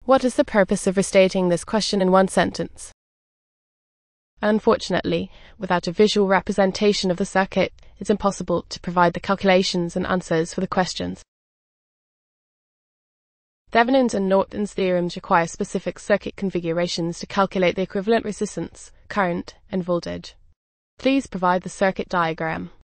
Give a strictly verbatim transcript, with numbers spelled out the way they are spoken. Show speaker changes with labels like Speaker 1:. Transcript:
Speaker 1: What is the purpose of restating this question in one sentence? Unfortunately, without a visual representation of the circuit, it's impossible to provide the calculations and answers for the questions. Thevenin's and Norton's theorems require specific circuit configurations to calculate the equivalent resistance, current, and voltage. Please provide the circuit diagram.